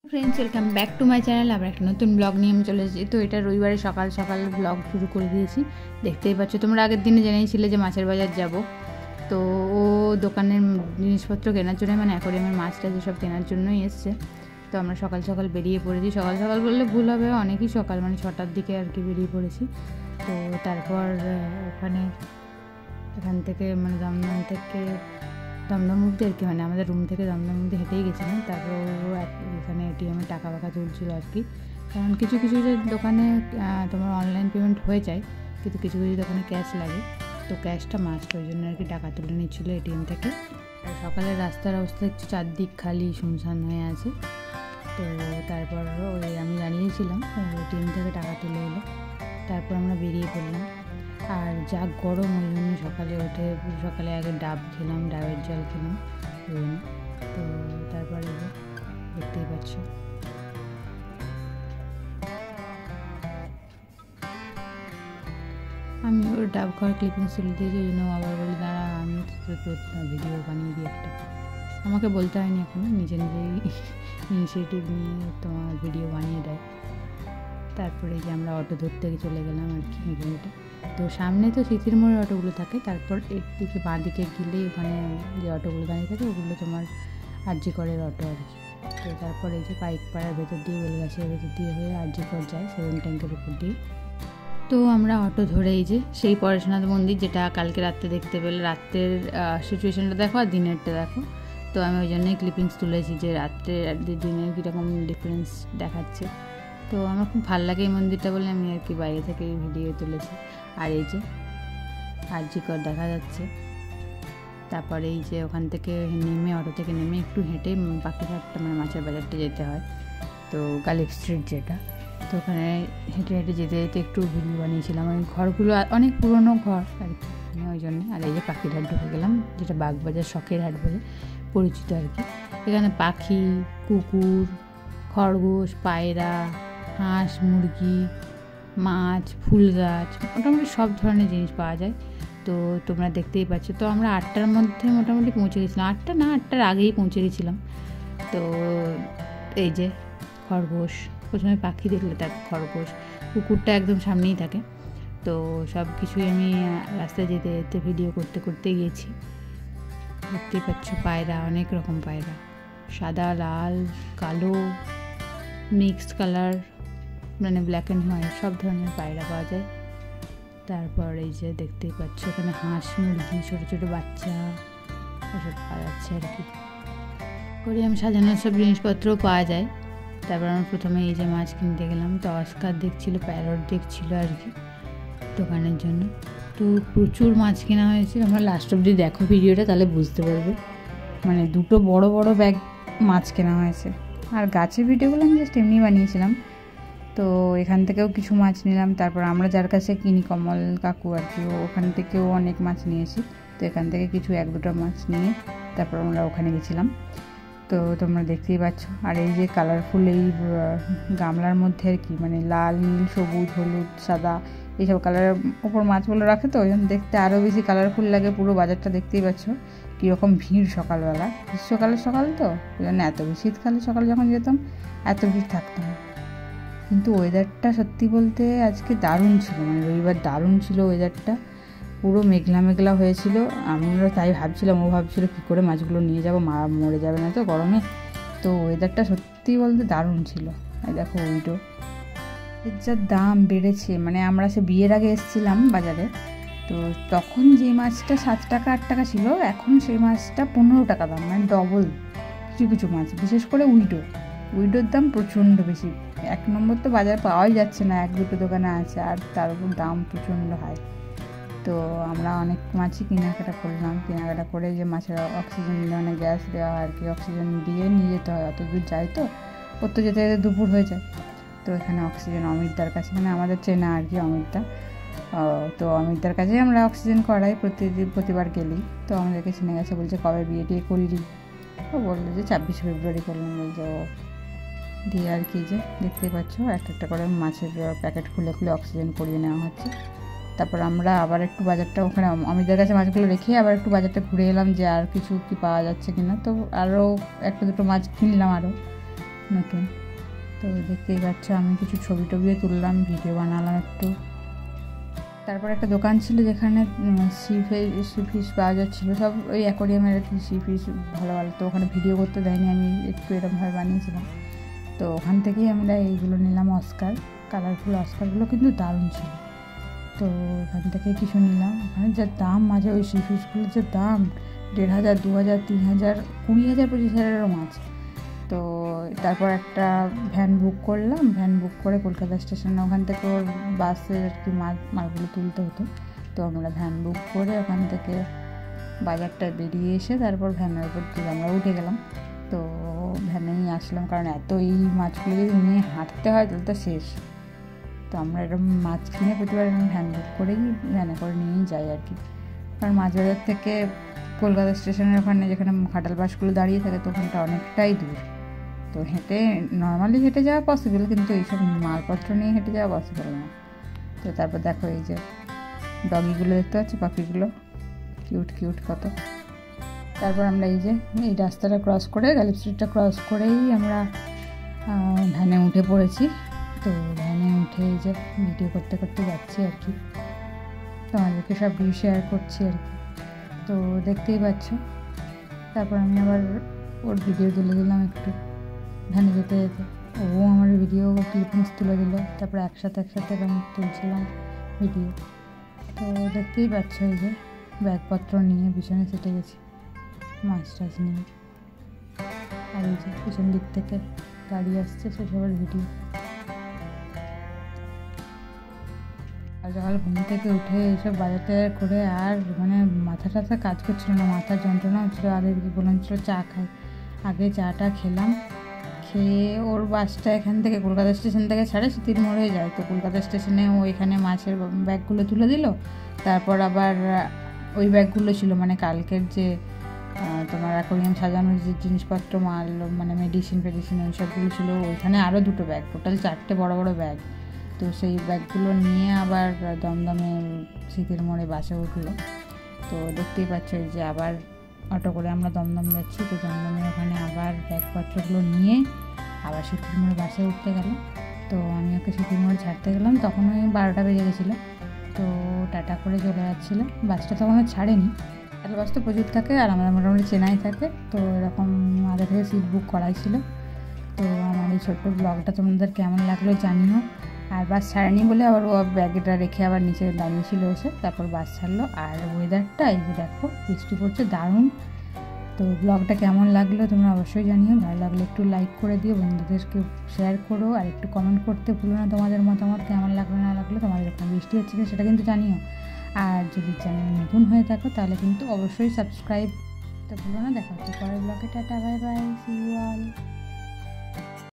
Friends welcome back to my channel आবার একটা নতুন ব্লগ নিয়ে আমি চলে এসেছি। তো এটা রবিবারে সকাল সকাল ব্লগ শুরু করে দিয়েছি। দেখতেই পাচ্ছ, তোমরা আগের দিনে জেনেছিলে যে মাছের বাজার যাব। তো ও দোকানের জিনিসপত্র কেনার জন্য, মানে অ্যাকোয়ারিয়ামের মাছটা যেসব কেনার জন্যই এসছে। তো আমরা সকাল সকাল বেরিয়ে পড়েছি। সকাল সকাল বললে ভুল হবে, অনেকই সকাল, মানে 6টার দিকে আর কি বেরিয়ে পড়েছি। তো তারপর এখান থেকে মানে দমদম অবধি আর কি, মানে আমাদের রুম থেকে দমদম অবধি হেঁটেই গেছিলাম। তারপর এখানে এটিএমে টাকা তুলছিল আর কি। কারণ কিছু কিছু যে দোকানে তোমার অনলাইন পেমেন্ট হয়ে যায়, কিন্তু কিছু কিছু দোকানে ক্যাশ লাগে। তো ক্যাশটা মাস্ট, ওই জন্য আর কি টাকা তুলে নিচ্ছিলো এটিএম থেকে। আর সকালের রাস্তার অবস্থা একটু চারদিক খালি শুনশান হয়ে আছে। তো তারপর ওই আমি জানিয়েছিলাম এটিএম থেকে টাকা তুলে এলো। তারপর আমরা বেরিয়ে পড়লাম। আর যা গরম, ওই জন্য সকালে আগে ডাব খেলাম, ডাবের জল খেলাম ওই জন্য। তো তারপরে দেখতেই পাচ্ছ আমি ওর ডাব খাওয়ার ক্লিপিংস তুলে দিয়েছি। ওই জন্য আবার বলি দাঁড়া, আমি ভিডিও বানিয়ে দিই একটা। আমাকে বলতে হয়নি, এখন নিজে নিজেই ইনিশিয়েটিভ নিয়ে তোমার ভিডিও বানিয়ে দেয়। তারপরে যে আমরা অটো ধরতে চলে গেলাম আর কি হেঁটে। তো সামনে তো স্মৃতির মোড়ের অটোগুলো থাকে, তারপর এর দিকে বাঁ দিকে গেলে ওখানে যে অটোগুলো দাঁড়িয়ে থাকে ওগুলো তোমার আরজি করের অটো আর কি। তো তারপর এই যে পাইকপাড়ার ভেতর দিয়ে, বেলগাছের ভেতর দিয়ে হয়ে আরজি কর যায়, 7 ট্যাঙ্কের উপর দিয়ে। তো আমরা অটো ধরে এই যে সেই পরেশনাথ মন্দির, যেটা কালকে রাত্রে দেখতে পেলে, রাত্রের সিচুয়েশানটা দেখো আর দিনেরটা দেখো। তো আমি ওই জন্যই ক্লিপিংস তুলেছি যে রাত্রে আর দিনের কীরকম ডিফারেন্স দেখাচ্ছে। তো আমার খুব ভালো লাগে এই মন্দিরটা বলে আমি আর কি বাইরে থেকে ভিডিও তুলেছি। আর এই যে আরজি কর দেখা যাচ্ছে। তারপরে এই যে ওখান থেকে নেমে, অটো থেকে নেমে একটু হেঁটে পাখিঘাটটা মানে মাছের বাজারটা যেতে হয়। তো গালিব স্ট্রিট যেটা, তো ওখানে হেঁটে হেঁটে যেতে যেতে একটু ভিডিও বানিয়েছিলাম। ওই ঘরগুলো অনেক পুরনো ঘর আর কি, ওই জন্যে। আর এই যে পাখিরহাট ঢুকে গেলাম, যেটা বাগবাজার শখের হাট বলে পরিচিত আর কি। এখানে পাখি, কুকুর, খরগোশ, পায়রা, হাঁস, মুরগি, মাছ, ফুল গাছ, মোটামুটি সব ধরনের জিনিস পাওয়া যায়। তো তোমরা দেখতেই পাচ্ছ। তো আমরা 8টার মধ্যে মোটামুটি পৌঁছে গেছিলাম। 8টা না, 8টার আগেই পৌঁছে গেছিলাম। তো এই যে খরগোশ, প্রথমে পাখি দেখলে তারপর খরগোশ, কুকুরটা একদম সামনেই থাকে। তো সব কিছুই আমি রাস্তায় যেতে যেতে ভিডিও করতে করতে গিয়েছি। দেখতেই পাচ্ছ পায়রা, অনেক রকম পায়রা, সাদা, লাল, কালো, মিক্সড কালার, মানে ব্ল্যাক অ্যান্ড হোয়াইট, সব ধরনের পায়রা পাওয়া যায়। তারপর এই যে দেখতেই পাচ্ছ এখানে হাঁস, মুরগি, ছোটো ছোটো বাচ্চা এসব পাওয়া যাচ্ছে আর কি। কোরিয়াম সাজানোর সব জিনিসপত্রও পাওয়া যায়। তারপর আমরা প্রথমে এই যে মাছ কিনতে গেলাম। তো অস্কার দেখছিল, প্যারট দেখছিল আর কি দোকানের জন্য। তো প্রচুর মাছ কেনা হয়েছে। আমরা লাস্ট অবধি দেখো ভিডিওটা, তাহলে বুঝতে পারবে। মানে 2টো বড় বড় ব্যাগ মাছ কেনা হয়েছে। আর গাছের ভিডিওগুলো আমি জাস্ট এমনি বানিয়েছিলাম। তো এখান থেকেও কিছু মাছ নিলাম। তারপর আমরা যার কাছে কিনি, কমল কাকু আর কি, ওখান থেকেও অনেক মাছ নিয়েছি। তো এখান থেকে কিছু 1-2টা মাছ নিয়ে তারপর আমরা ওখানে গেছিলাম। তো তোমরা দেখতেই পাচ্ছ। আর এই যে কালারফুল এই গামলার মধ্যে আর কি, মানে লাল, নীল, সবুজ, হলুদ, সাদা, এইসব কালারের ওপর মাছগুলো রাখে। তো ওই জন্য দেখতে আরও বেশি কালারফুল লাগে। পুরো বাজারটা দেখতেই পাচ্ছ কীরকম ভিড় সকালবেলা। গ্রীষ্মকালের সকাল তো ওই জন্য এত ভিড়। শীতকালে সকালে যখন যেতাম এত ভিড় থাকতো না। কিন্তু ওয়েদারটা সত্যি বলতে আজকে দারুণ ছিল, মানে রবিবার দারুণ ছিল ওয়েদারটা। পুরো মেঘলা মেঘলা হয়েছিল। আমরা তাই ভাবছিলাম, ও ভাবছিল কী করে মাছগুলো নিয়ে যাবো, মরে যাবে না তো গরমে। তো ওয়েদারটা সত্যি বলতে দারুণ ছিল। আর দেখো উইডো, এর যা দাম বেড়েছে, মানে আমরা সে বিয়ের আগে এসেছিলাম বাজারে, তো তখন যে মাছটা 7 টাকা 8 টাকা ছিল, এখন সেই মাছটা 15 টাকা দাম, মানে ডবল। কিছু কিছু মাছ, বিশেষ করে উইডোর দাম প্রচণ্ড বেশি। 1 নম্বর তো বাজার পাওয়াই যাচ্ছে না, 1-2টো দোকানে আছে, আর তার উপর দাম প্রচণ্ড হাই। তো আমরা অনেক মাছই কেনাকাটা করলাম। কেনাকাটা করে যে মাছের অক্সিজেন, মানে গ্যাস দেওয়া আর কি, অক্সিজেন দিয়ে নিয়ে যেতে হয়। অত দূর যাই তো, ওর তো যেতে যেতে দুপুর হয়ে যায়। তো এখানে অক্সিজেন অমিতদার কাছে, মানে আমাদের চেনা আর কি অমিতদা। তো অমিতদার কাছেই আমরা অক্সিজেন করাই প্রতিবার গেলেই। তো আমাদেরকে চিনে গেছে, বলছে কবে বিয়ে টিয়ে করলি? ও বললো যে 26 ফেব্রুয়ারি করলাম। বলছে ও দিয়ে আর কি, যে দেখতেই পাচ্ছ একটা করে মাছের প্যাকেট খুলে খুলে অক্সিজেন করিয়ে নেওয়া হচ্ছে। তারপর আমরা আবার একটু বাজারটা, ওখানে অমিতদের কাছে মাছগুলো রেখে আবার একটু বাজারটা ঘুরে এলাম যে আর কিছু কি পাওয়া যাচ্ছে কিনা। তো আরও 1-2টো মাছ কিনলাম আরও। নতুন। তো দেখতেই পাচ্ছ আমি কিছু ছবি টবিও তুললাম, ভিডিও বানালাম একটু। তারপর একটা দোকান ছিল যেখানে সি ফিশ পাওয়া যাচ্ছিলো, সব ওই অ্যাকোরিয়ামের আর কি সি ফিশ ভালো ভালো। তো ওখানে ভিডিও করতে দেয়নি, আমি একটু এরকমভাবে বানিয়েছিলাম। তো ওখান থেকেই আমরা এইগুলো নিলাম, অস্কার কালারফুল অস্কারগুলো কিন্তু দারুণ ছিল। তো ওখান থেকে কিছু নিলাম। ওখানে যা দাম মাঝে ওই সি ফিশগুলোর যে দাম 1,500, 2,000, 3,000, 20,000, 25,000-এরও মাছ। তো তারপর একটা ভ্যান বুক করলাম, ভ্যান বুক করে কলকাতা স্টেশনে ওখান থেকে ওর বাসে আর কি মালগুলো তুলতে হতো। তো আমরা ভ্যান বুক করে ওখান থেকে বাজারটা বেরিয়ে এসে তারপর ভ্যানের উপর তুলে আমরা উঠে গেলাম। তো ভ্যানেই আসলাম, কারণ এত এই মাছগুলো যদি নিয়ে হাঁটতে হয় তাহলে তো শেষ। তো আমরা এরকম মাছ কিনে প্রতিবার এরকম ভ্যান বুক করেই ভ্যানে করে নিয়েই যাই আর কি। কারণ মাছ বাজার থেকে কলকাতা স্টেশনের ওখানে যেখানে খাটাল বাসগুলো দাঁড়িয়ে থাকে তো ওখানটা অনেকটাই দূর। তো নর্মালি হেঁটে যাওয়া পসিবল, কিন্তু এইসব মালপত্র নিয়ে হেঁটে যাওয়া পসিবল না। তো তারপর দেখো এই যে ডগিগুলো দেখতে পাচ্ছ, পাখিগুলো কিউট কিউট কত। তারপর আমরা এই রাস্তাটা ক্রস করে, গালিব স্ট্রিটটা ক্রস করেই আমরা ভ্যানে উঠে পড়েছি। তো ভ্যানে উঠে এই যে ভিডিও করতে করতে যাচ্ছি আর কি, তোমাদেরকে সব ভিডিও শেয়ার করছি আর কি। তো দেখতেই পাচ্ছ। তারপর আমি আবার ওর ভিডিও তুলে দিলাম একটু ভ্যানে যেতে যেতে, ও আমার ভিডিও ক্লিপিংস তুলে দিল। তারপর একসাথে আমি তুলছিলাম ভিডিও। তো দেখতেই পাচ্ছ এই যে ব্যাগপত্র নিয়ে পিছনে সেটে গেছি মাছ টাছ নিয়ে। আর এই যে পিছন দিক থেকে গাড়ি আসছে, সেসবের ভিডিও। আর সকাল ঘুম থেকে উঠে এইসব বাজাতে করে আর মানে মাথা টাথা কাজ করছিল না, মাথার যন্ত্রণা হচ্ছিলো। আগে বললাম ছিল চা খাই, আগে চাটা খেলাম। খেয়ে ওর বাসটা এখান থেকে কলকাতা স্টেশন থেকে ছাড়ে সিতির মোড়ে যায়। তো কলকাতা স্টেশনে ও এখানে মাছের ব্যাগগুলো তুলে দিল। তারপর আবার ওই ব্যাগগুলো ছিল মানে কালকের যে তোমার অ্যাকোরিয়াম সাজানোর যে জিনিসপত্র মাল মানে মেডিসিন ওই সবগুলো ছিল। ওইখানে আরও 2টো ব্যাগ, টোটাল 4টে বড় বড় ব্যাগ। তো সেই ব্যাগগুলো নিয়ে আবার দমদমে সিতির মোড়ে বাসে উঠলো। তো দেখতেই পাচ্ছ এই যে আবার অটো করে আমরা দমদম যাচ্ছি। তো দমদমে ওখানে আবার ব্যাগপত্রগুলো নিয়ে আবার সিতির মোড়ে বাসে উঠতে গেল। তো আমি ওকে সিতির মোড়ে ছাড়তে গেলাম, তখন ওই 12টা বেজে গেছিলো। তো টাটা করে চলে যাচ্ছিলো, বাসটা তখন ছাড়েনি। আর বাস তো প্রচুর থাকে আর আমরা মোটামুটি চেনাই থাকে। তো এরকম আগে থেকে সিট বুক করাই ছিল। তো আমার এই ছোট্ট ব্লগটা তোমাদের কেমন লাগলো জানিও। আর বাস ছাড়েনি বলে আবার ও ব্যাগটা রেখে আবার নিচে দাঁড়িয়েছিল এসে, তারপর বাস ছাড়লো। আর ওয়েদারটা এই যে দেখো, বৃষ্টি পড়ছে দারুণ। তো ব্লগটা কেমন লাগলো তোমরা অবশ্যই জানিও। ভালো লাগলে একটু লাইক করে দিও, বন্ধুদেরকে শেয়ার করো, আর একটু কমেন্ট করতে ভুলো না তোমাদের মতামত, কেমন লাগলো না লাগলো। তোমাদের ওখানে বৃষ্টি হচ্ছে না সেটা কিন্তু জানিও। আর যদি চ্যানেল নতুন হয়ে থাকো তাহলে কিন্তু অবশ্যই সাবস্ক্রাইব করতে ভুলো না। দেখা হচ্ছে পরের ব্লগে। Tata, bye bye, see you all.